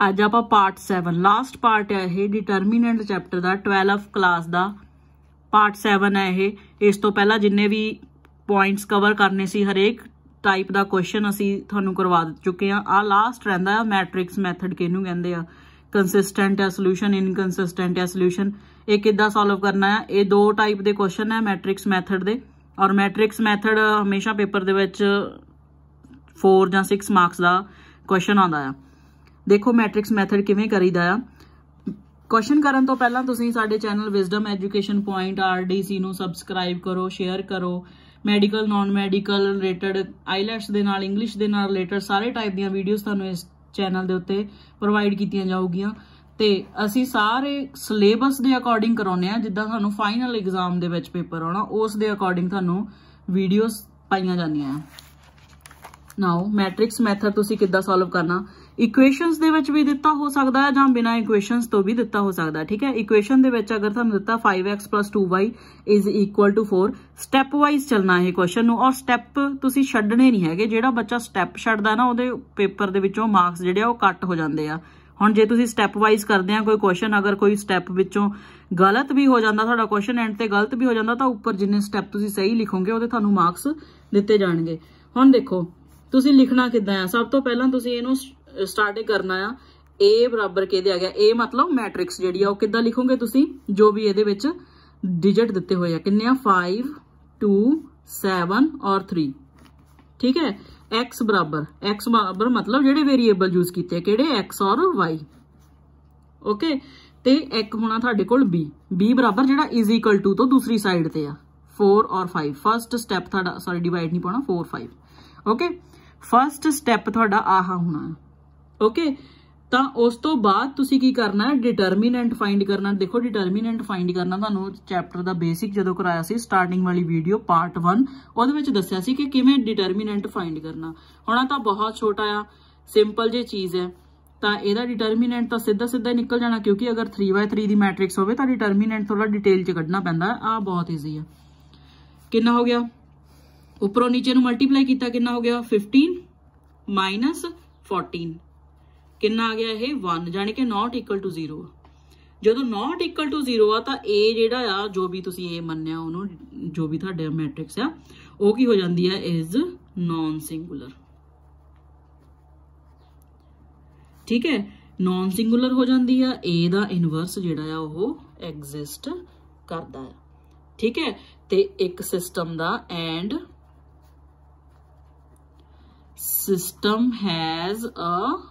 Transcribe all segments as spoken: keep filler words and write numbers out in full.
अज आप part seven last part है ये डिटरमिनेंट चैप्टर का ट्वेल्थ क्लास का पार्ट सैवन है ये। इस तो पहला जिन्ने भी पॉइंट्स कवर करने सी हरेक टाइप का क्वेश्चन असी थानू करवा चुके हैं। आ लास्ट रहिंदा है मैट्रिक्स मैथड किहनू कहंदे आ, कंसिस्टेंट है सोल्यूशन, इनकंसिस्टेंट है सोल्यूशन। ये किद्दां सॉल्व करना है। ये दो टाइप के क्वेश्चन है मैट्रिक्स मैथड दे, और मैट्रिक्स मैथड हमेशा पेपर दे विच फोर जां सिक्स मार्क्स का क्वेश्चन आंदा है। देखो मैट्रिक्स मैथड किवें करीदा आ। क्वेश्चन करन तो पहला तुसीं साडे channel Wisdom Education Point R D C नू सबसक्राइब करो, शेयर करो। Medical non medical related IELTS दे नाल इंग्लिश दे नाल रिलेटेड सारे टाइप दी वीडियोस तुहानूं इस चैनल दे उत्ते प्रोवाइड कीतियां जाऊगियां ते असी सारे सिलेबस दे अकॉर्डिंग कराउने आ, जिद्दां तुहानूं फाइनल एग्जाम दे विच पेपर आउणा उस दे अकॉर्डिंग तुहानूं वीडियोस पाईयां जांदियां। नाउ मैट्रिक्स मैथड तुसीं किद्दां सॉल्व करना, इक्वेशनस दे विच भी दिता हो सकता है जां बिना इक्वेशनस तो भी दिता हो सकता है। ठीक है, इक्वेशन दे विच अगर तुहानूं दिता five x plus two y is equal to four, step wise चलना है क्वेश्चन नूं, और स्टैप तुसीं छड्डणे नहीं हैगे। जिहड़ा बच्चा स्टैप छड्डदा ना उहदे पेपर दे विचों मार्क्स जिहड़े आ ओह कट हो जांदे आ। हुण जे तुसीं स्टैप वाइज करदे आ कोई क्वेश्चन, अगर कोई स्टैप विचों गलत भी हो जाता तुहाडा क्वेश्चन एंड ते गलत भी हो जाता तो उपर जिन्ने स्टैप तुसीं सही लिखोगे उहदे तुहानूं मार्क्स दिते जाणगे। हुण देखो तुसीं लिखना किद्दां आ, सब तो पहलां तुसीं इहनूं स्टार्ट करना आ ए बराबर के आ गया, ए मतलब मैट्रिक्स जिहड़ी आ ओह किद्दां लिखोगे तुसीं, जो भी इहदे विच डिजिट दिते होए आ किन्ने आ फाइव टू सैवन और थ्री। ठीक है, एक्स बराबर एक्स बराबर मतलब जिहड़े वेरीएबल यूज कीते किहड़े एक्स और वाई। ओके, ते एक होना तुहाडे कोल बी, बी बराबर जिहड़ा इज इक्वल टू तो दूसरी साइड ते आ फोर और फाइव। फर्स्ट स्टैप तुहाडा सॉरी डिवाइड नहीं पाना four five. Okay, first step तुहाडा आहा होना है। ओके, तो उस तो बाद तुसी की करना है डिटरमिनेंट फाइंड करना। देखो डिटरमिनेंट फाइंड करना तुहानूं चैप्टर का बेसिक जदों कराया सी स्टार्टिंग वाली वीडियो पार्ट वन उहदे विच दस्सिया सी कि किवें डिटरमिनेंट फाइंड करना। हुण तां बहुत छोटा आ सिंपल जी चीज़ है, तो इहदा डिटरमिनेंट तो सीधा सीधा ही निकल जाना, क्योंकि अगर थ्री बाय थ्री की मैट्रिक्स होवे तो डिटरमिनेंट थोड़ा डिटेल च कढना पैंदा है। आ बहुत ईजी है। कितना हो गया, उपरों नीचे नूं मल्टीप्लाई किया कितना हो गया फिफ्टीन माइनस फोर्टीन, कितना आ गया ये वन, जाने कि नॉट इक्वल टू जीरो। जो नॉट इक्वल टू जीरो आ तो ए जिहड़ा आ जो भी तुसीं ए मन्निया उहनूं जो भी तुहाडे मैट्रिक्स आ वो की हो जाती है इज नॉन सिंगुलर। ठीक है, नॉन सिंगुलर हो जाती है, ए दा इनवर्स जिहड़ा आ वो एग्जिस्ट करदा है। ठीक है, ते एक सिस्टम दा and system has a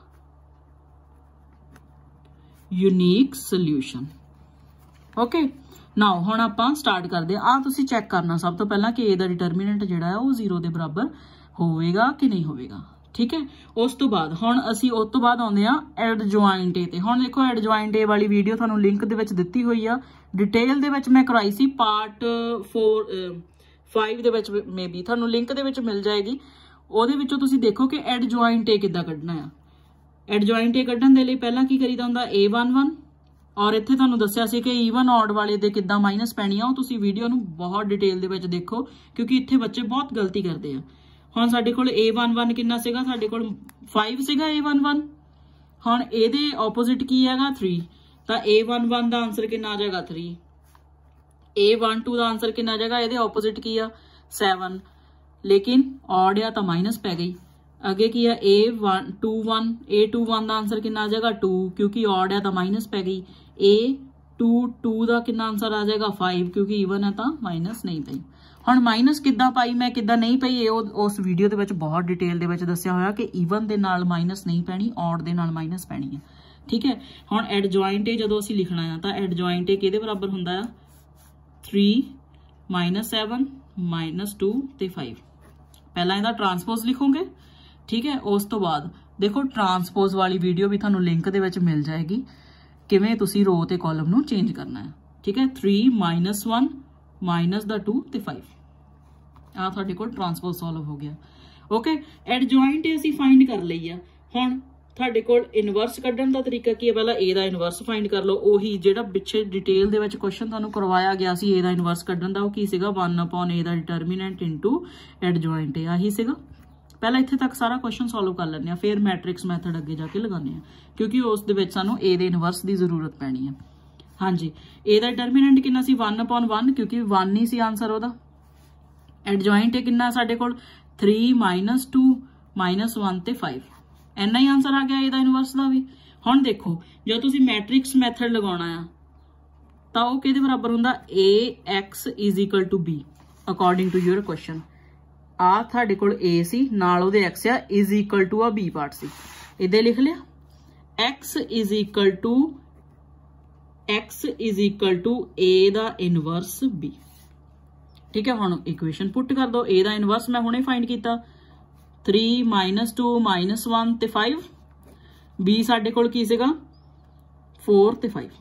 unique solution. Okay, now हुण आपां स्टार्ट करदे आ। तुसीं चैक करना सब तो पहला कि ए दा डिटरमिनेंट जिहड़ा है वो जीरो के बराबर होवेगा कि नहीं होवेगा। ठीक है, उस तो बाद हुण असीं उस तो बाद आउंदे आ एडजॉइंट ए ते। हुण देखो एडजॉइंट ए वाली वीडियो तुहानूं लिंक दे विच दित्ती होई आ, डिटेल दे विच मैं कराई सी पार्ट फोर फाइव दे विच मे बी तुहानूं लिंक दे विच मिल जाएगी। ਉਹਦੇ ਵਿੱਚੋਂ ਤੁਸੀਂ देखो कि एडजॉइंट ए किद्दां कढना है। एडजॉइंट ए कढण दे लई पहलां की करीदा हुंदा ए वन वन, और इत्थे तुहानूं दस्सिया सी कि ईवन ऑड वाले दे किद्दां माइनस पैणी आ। तुसीं वीडियो नूं बहुत डिटेल दे विच देखो, क्योंकि इत्थे बच्चे बहुत गलती करते हैं। हुण साडे कोल ए वन वन किन्ना सीगा, साडे कोल फाइव सीगा ए वन वन। हुण इहदे ऑपोजिट की हैगा थ्री, तो ए वन वन का आंसर किन्ना आ जाएगा थ्री। ए वन टू का आंसर किन्ना आ जाएगा, इहदे ऑपोजिट की आ सैवन, लेकिन ऑड आ तो माइनस पै गई। अगे की है A one two one, A two one का आंसर कितना आ जाएगा टू, क्योंकि ऑड है तो माइनस पै गई। ए टू टू का कितना आंसर आ जाएगा फाइव, क्योंकि ईवन है तो माइनस नहीं पई। हुण माइनस किद्दां पाई मैं किद्दां नहीं पई, ये उस वीडियो दे विच बहुत डिटेल दे विच दस्सिया होया कि ईवन दे नाल माइनस नहीं पैनी, ऑड दे नाल माइनस पैनी है। ठीक है, हुण एडजॉइंट ए जदों असीं लिखना है तो एडजॉइंट ए किहदे बराबर हुंदा है three minus seven minus two ते फाइव। पहला इहदा ट्रांसपोज लिखोगे। ठीक है, उस तो बाद देखो ट्रांसपोज वाली वीडियो भी तुहानूं लिंक दे विच मिल जाएगी किवें तुसीं रो ते कॉलम नूं चेंज करना है। ठीक है, three minus one minus the two ते फाइव, आ तुहाडे कोल ट्रांसपोज सॉल्व हो गया। ओके, एडजॉइंट असीं फाइंड कर लई आ। हुण तुहाडे कोल इनवर्स कढण दा तरीका की है, पहला ए दा इनवर्स फाइंड कर लो। ओही जिहड़ा पिछे डिटेल दे विच क्वेश्चन तुहानूं करवाया गया सी ए दा इनवर्स कढण दा, ओह की सीगा वन अपॉन ए दा डिटरमिनेंट इनटू एडजॉइंट ए, आही सीगा। पहला इत्थे तक सारा क्वेश्चन सॉल्व कर लैंदे आ, फिर मैट्रिक्स मैथड अगे जाके लगाने आ, क्योंकि उस दे विच सानू ए दे इनवर्स की जरूरत पैनी है। हाँ जी, ए दा डिटरमिनेंट कितना सी वन अपॉन वन, क्योंकि वन ही सी आंसर ओदा। एडजॉइंट कितना साडे कोल three minus two minus one ते फाइव, इन्ना ही आंसर आ गया ए दा इनवर्स का भी। हुण देखो जो तुसी मैट्रिक्स मैथड लगाउणा आ तां ओह किहदे बराबर हुंदा, A x is equal to B according to your question. आ तुहाडे कोल ए सी नाल ओहदे एक्स आ, इज इक्वल टू आ बी पार्ट सी, इदां लिख लिया x is equal to x is equal to A दा इनवर्स बी। ठीक है, हुण इक्वेशन पुट कर दो, ए दा इनवर्स मैं हुणे फाइंड किया three minus two minus one ते फाइव, बी साडे कोल की सीगा फोर ते फाइव।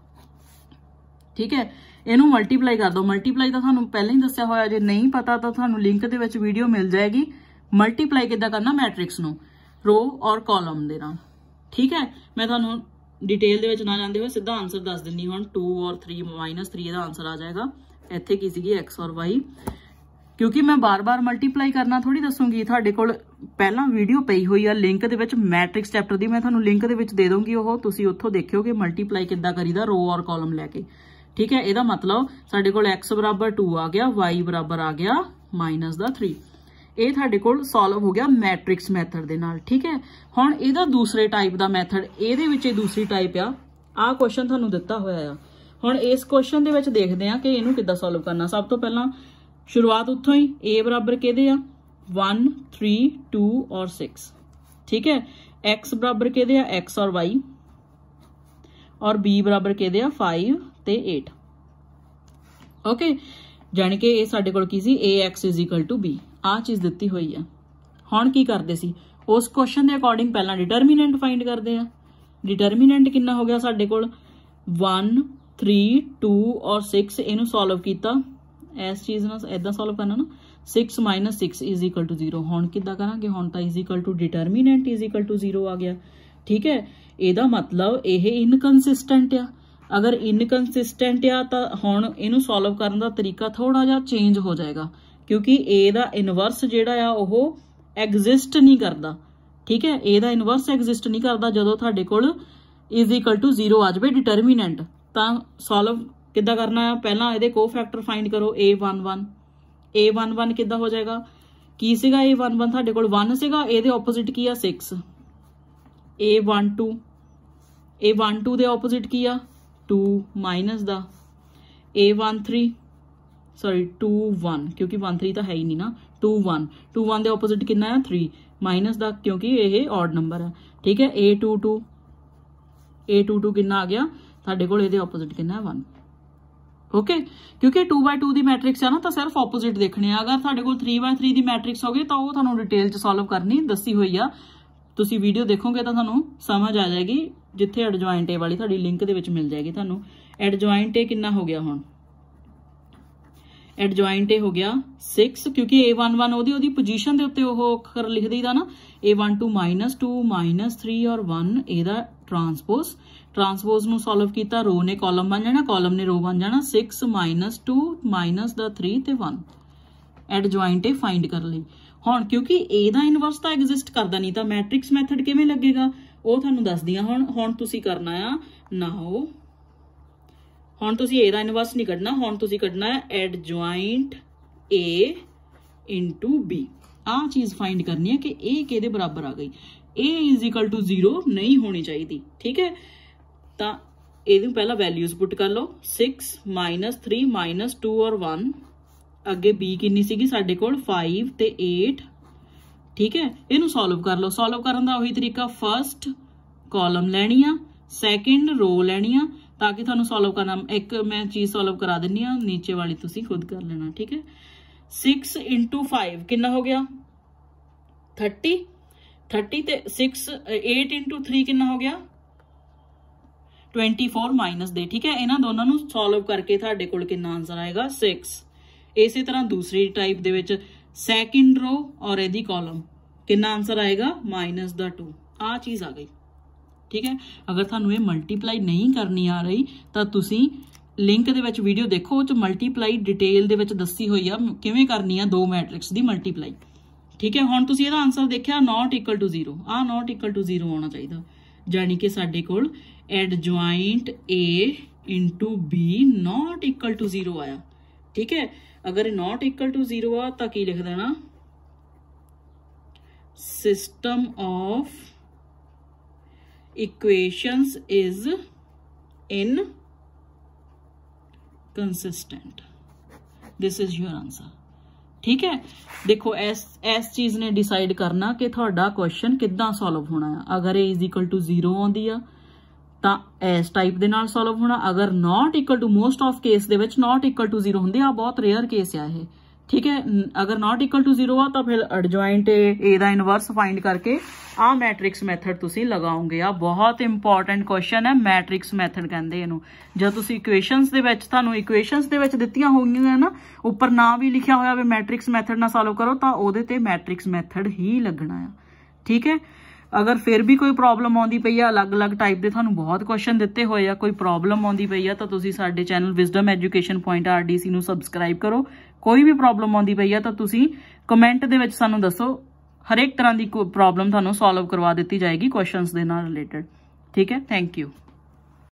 ठीक है, इनू मल्टीप्लाई कर दो, मल्टीप्लाई तो थानू पहले ही दस्या होया, जे नहीं पता तो थानू लिंक दे विच वीडियो मिल जाएगी। मल्टीप्लाई किद्दां करना मैट्रिक्स नू रो और कॉलम दे नाल। ठीक है, मैं थानू डिटेल दे विच ना जांदे होए सीधा आंसर दस दिंदी। हुण टू और थ्री माइनस थ्री दा आंसर आ जाएगा। इत्थे की सीगी एक्स और वाई, क्योंकि मैं बार बार मल्टीप्लाई करना थोड़ी दसूंगी, तुहाडे कोल पहला वीडियो पई हुई आ लिंक दे विच मैट्रिक्स चैप्टर दी, मैं थानू लिंक दे विच दे दूंगी, ओह तुसीं उत्थों देखिओगे मल्टीप्लाई किद्दां करीदा रो और कॉलम लैके। ठीक है, इहदा मतलब साडे कोल एक्स बराबर टू आ गया, वाई बराबर आ गया माइनस दा थ्री। ये साडे कोल सॉल्व हो गया मैट्रिक्स मैथड दे नाल। ठीक है, हुण इहदा दूसरे टाइप दा मैथड, इहदे विच दूसरी टाइप आ, आ क्वेश्चन थानू दित्ता होया आ। हुण इस क्वेश्चन दे विच देखदे आ कि इहनू किद्दां सॉल्व करना। सब तो पहला शुरुआत उत्थों ही, ए बराबर किहदे आ वन थ्री टू और सिक्स। ठीक है, एक्स बराबर किहदे आ एक्स और वाई, और बी बराबर किहदे आ फाइव ते एट। ओके, जानी कि ये साडे कोल की सी A x is equal to B, आ चीज दित्ती हुई है। हुण की करदे सी, उस क्वेश्चन के अकॉर्डिंग पहला डिटरमिनेंट फाइंड करते हैं। डिटरमिनेंट कितना हो गया साडे कोल वन थ्री टू और सिक्स, इनू सॉल्व किया इस चीज ना इदा सॉल्व करना ना, six minus six is equal to zero. हुण किद्दां करांगे, हुण तां is equal to determinant is equal to zero आ गया। ठीक है, ਇਹਦਾ मतलब यह इनकनसिस्टेंट आ। अगर इनकनसिस्टेंट आ तो हुण इनू सॉल्व करने का तरीका थोड़ा जिहा चेंज हो जाएगा, क्योंकि ए दा इनवर्स जिहड़ा आ ओह एग्जिस्ट नहीं करता। ठीक है, ए दा इनवर्स एग्जिस्ट नहीं करता। जदों तुहाडे कोल इज इक्वल टू जीरो आ जाए डिटरमिनेंट, तां सॉल्व किद्दां करना है, पहला इहदे को फैक्टर फाइंड करो A one one. A one one किद्दां हो जाएगा, की सीगा ए वन वन तुहाडे कोल वन सीगा, इहदे ऑपोजिट की आ six. A one two, A one two दे ऑपोजिट की आ टू माइनस दा। A one three sorry two one, क्योंकि वन थ्री तो है ही नहीं ना, टू वन, टू वन दे ऑपोजिट कितना है थ्री माइनस दा, क्योंकि यह ऑड नंबर है। ठीक है, A two two, A two two कितना आ गया साडे कोल, इहदे ऑपोजिट कितना है वन। ओके, क्योंकि टू बाय टू की मैट्रिक्स है ना, तो सिर्फ ऑपोजिट देखने। अगर तुहाडे कोल थ्री बाय थ्री की मैट्रिक्स होगी तो वह तुहानूं डिटेल च सॉल्व करनी दसी हुई आ। तुसी वीडियो देखोगे तो तुहानूं समझ आ जाएगी, जिथे एडजॉइंट ए वाली तुहाडी लिंक दे विच मिल जाएगी तुहानूं। एडजॉइंट ए कितना हो गया, हुण एडजॉइंट ए हो गया सिक्स, क्योंकि ए वन वन ओदी ओदी पोजीशन दे उत्ते ओह अखर लिख दईदा ना, A one two minus two minus three और वन एदा ट्रांसपोज। ट्रांसपोज नूं सॉल्व किया, रो ने कॉलम बन जाना, कॉलम ने रो बन जाना, six minus two minus the three ते वन। एडजॉइंट ए फाइंड कर लई। हुण क्योंकि ए दा इनवर्स तो एग्जिस्ट करदा नहीं, तो मैट्रिक्स मैथड किवें लगेगा ਉਹ ਤੁਹਾਨੂੰ ਦੱਸਦੀ ਆ। ਹੁਣ ਹੁਣ ਤੁਸੀਂ ਕਰਨਾ ਆ ਨਾਓ, ਹੁਣ ਤੁਸੀਂ ए ਦਾ ਇਨਵਰਸ ਨਹੀਂ ਕੱਢਣਾ, ਹੁਣ ਤੁਸੀਂ ਕੱਢਣਾ ਹੈ ਐਡਜੁਆਇੰਟ A ਇਨਟੂ B। ਆ ਚੀਜ਼ फाइंड करनी है कि A ਕਿਹਦੇ ਬਰਾਬਰ ਆ ਗਈ। A is equal to zero नहीं होनी चाहिए। ठीक है, तो ਇਹਨੂੰ ਪਹਿਲਾਂ ਵੈਲਿਊਜ਼ ਪੁੱਟ ਕਰ ਲਓ, six minus three minus two और वन। ਅੱਗੇ B ਕਿੰਨੀ ਸੀਗੀ ਸਾਡੇ ਕੋਲ फाइव ਤੇ एट। ठीक है, इनू सॉल्व कर लो। सॉल्व करने का उही तरीका, फर्स्ट कॉलम लैनी आ, सैकेंड रो लैनी आ, ताकि तुहानू सॉल्व करना। एक मैं चीज सॉल्व करा दिनी आ, नीचे वाली तुसी खुद कर लेना। ठीक है, सिक्स इंटू फाइव कितना हो गया थर्टी। थर्टी ते सिक्स एट इंटू थ्री कितना हो गया ट्वेंटी फोर माइनस दे। ठीक है, इन्हां दोनों नू सॉल्व करके तुहाडे कोल कितना आंसर आएगा सिक्स। इसी तरह दूसरी टाइप दे विच सैकेंड रो और यदि कॉलम कितना आंसर आएगा माइनस द टू। आ चीज आ गई। ठीक है, अगर थानू ये मल्टीप्लाई नहीं करनी आ रही तो तुसी लिंक दे विच वीडियो देखो, उस मल्टीप्लाई डिटेल दे विच दसी हुई आ किवें करनी आ दो मैट्रिक्स दी मल्टीप्लाई। ठीक है, हुण तुसीं इहदा आंसर देखिया नॉट इक्वल टू जीरो, आ नॉट इक्वल टू जीरो आना चाहिए, जानी कि साडे कोल adjoint A into B not equal to zero आया। ठीक है, अगर नॉट इक्वल टू जीरो आ तो की लिख देना, system of equations is inconsistent, this is your answer. ठीक है, देखो इस इस चीज ने डिसाइड करना कि थोड़ा क्वेश्चन किद्दां सॉल्व होना है। अगर A is equal to zero आउंदी आ तां इस टाइप दे नाल सॉल्व होना, अगर not equal to most of case दे विच नॉट इक्वल टू जीरो हुंदे आ, बहुत रेयर केस आ ये। ठीक है, अगर नॉट इक्वल टू जीरो आ तो फिर एडजॉइंट ए दा इनवर्स फाइंड करके आ मैट्रिक्स मैथड तुसी लगाओगे। आ बहुत इंपॉर्टेंट क्वेश्चन है, मैट्रिक्स मैथड कहंदे इहनूं। जब तुसी इक्वेशनस दे विच तुहानूं इक्वेशनस दे विच दित्तियां होईयां ना, उपर ना भी लिखिया होया वे मैट्रिक्स मैथड ना सॉल्व करो, तो ओहदे ते मैट्रिक्स मैथड ही लगना है। ठीक है, अगर फिर भी कोई प्रॉब्लम आउंदी पई आ, अलग अलग टाइप दे तुहानूं बहुत क्वेश्चन दिते होए आ, कोई प्रॉब्लम आउंदी पई आ तो तुसीं साडे channel Wisdom Education Point R D C नूं सबसक्राइब करो। कोई भी प्रॉब्लम आउंदी पई आ तो तुसीं कमेंट दे विच सानूं दसो, हर एक तरह की प्रॉब्लम तुहानूं सॉल्व करवा दित्ती जाएगी क्वेश्चंस दे नाल रिलेटेड। ठीक है, थैंक यू।